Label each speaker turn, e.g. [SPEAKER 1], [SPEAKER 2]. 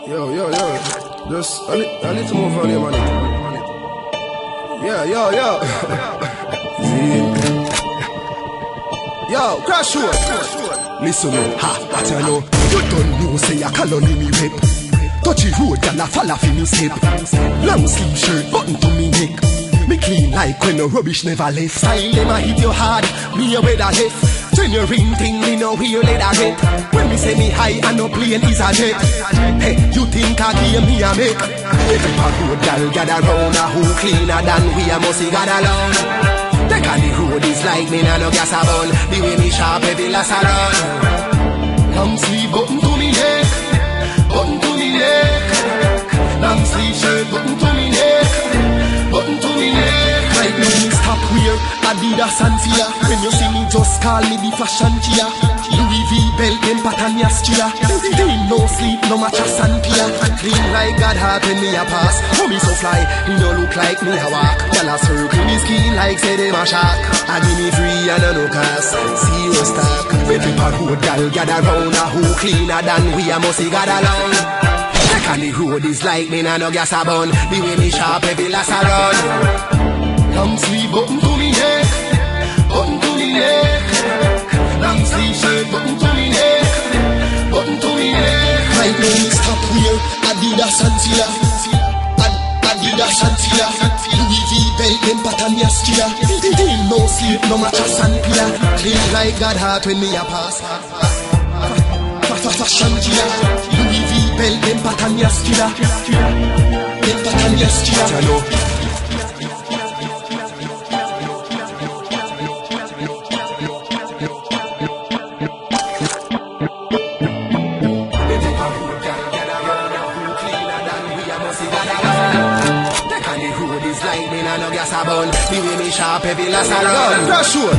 [SPEAKER 1] Yo. Just a little more volume on it. Yo. Yo, crash short. Listen me, I tell you, you don't know say a colony me rip. Touchy road, gyal a follow fi me step. Long sleeve shirt, button to me neck. Me clean like when no rubbish never left. Style them a hit you hard, me a weather left. Turn your ring thing, me know where you let a rip. When me say me high and no plane is a jet. Hey, you think I give me a make? Every part road gyal gather round, a who cleaner than we a must gather alone. Take on the road is like me nah no gas a bun. The way me sharp every last a run. Long sleeve button to me neck, button to me neck. Long sleeve shirt button to me neck, button to me neck. Right now me stop wear Adidas and Fia. When you see me just call me the fashion chia. Louis V belt them pattern yastia. Clean no sleep no mattress and pia. Clean like God heart when me a pass. How me so fly, he no look like me a walk. Gyal a circle me skin like say them a shark. I give me free and no cost. Serious talk. When people road gyal gather round, a who cleaner than we a must got along. Take on the road is like me nah no gas a bun. The way me sharp every last a run. Long sleeve button to me neck, button to me neck. Long sleeve shirt button to me neck, button to me neck. Right now me stop wear Adidas and Fila. Adidas and Fila. Louis V belt them pattern yastia. Clean no sleep no mattress and pia. Clean like God heart when me a pass. Fashion chia. Louis V belt them pattern yastia. Them pattern yastia. The way me sharp every last a run. Crash short.